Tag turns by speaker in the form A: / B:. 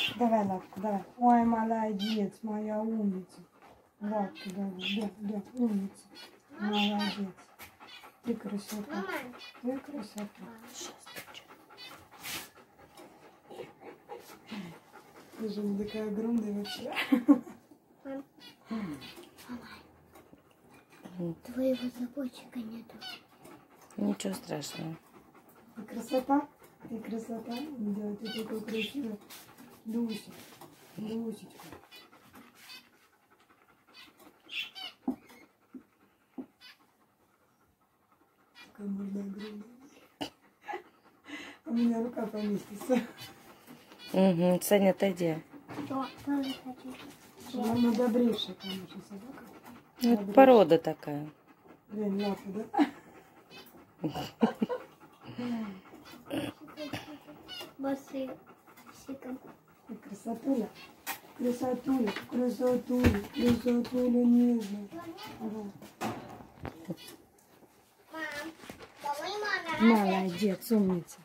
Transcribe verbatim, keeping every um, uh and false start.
A: Давай лапку, давай. Ой, молодец, моя умница. Лапку давай, да, да, умница. Молодец. Ты красота. Ты красота. Ты же не такая огромная вообще.
B: Твоего забойчика нету.
C: Ничего страшного.
A: Ты красота. Ты красота. Да, ты такой красивый. Люся. Люсечка. Какая морда огромная. У меня рука поместится.
C: Угу. Саня, отойди.
B: Что? Тоже хочу.
A: Она добрейшая, конечно, собака.
C: Ну, это порода такая.
A: Блин, лапу, да?
B: Басы. Сиком.
A: Красотуля. Красотуля. Красотуля. Красотуля нежная. Молодец, умница.